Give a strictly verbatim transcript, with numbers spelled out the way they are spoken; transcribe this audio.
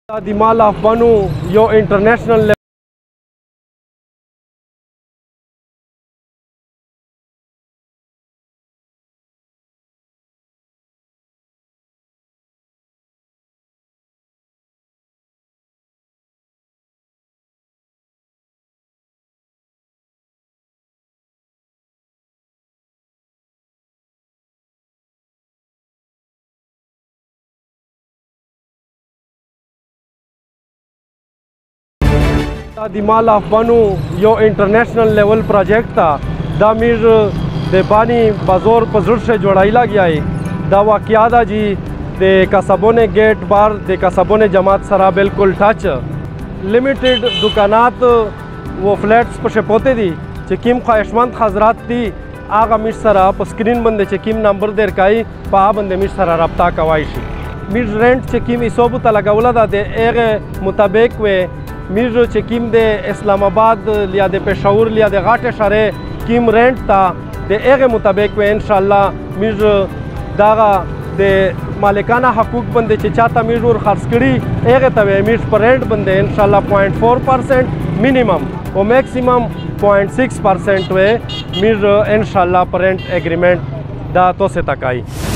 د مال اف بنو یو انټرنیشنل د مال اف بنو یو انټرنیشنل لیول پروجیکٹ تا دا میر د بانی بازور په زړه سے جوړای لاګیای دا واقعیا دا جی د کسبونه گیٹ بار د کسبونه جماعت سره بالکل ټچ لیمیٹڈ دکانات و فلیٹس په شپوته دي چې کیم خواهشمند حضرات دي هغه میر سره په سکرین باندې چې کیم نمبر درکای په هغه باندې میر سره رابطه کوای شي میر رنٹ چې کیم حساب ته لګول دا د هغه مطابق و میر چې کیم د اسلام آباد یا د پېښور یا د غاټه شهر کیم رنٹ تا د هغه مطابق و ان شاء الله میر داغه د مالکانه حقوق باندې چې چاته میر ور خرڅ کړي هغه ته میر پر رنٹ باندې ان شاء الله صفر پوائنٹ چار پرسنٹ مینیمم او میکسیمم صفر پوائنٹ سکس پرسنٹ و میر ان شاء الله پر رنٹ اگریمنٹ دا تو سے تکای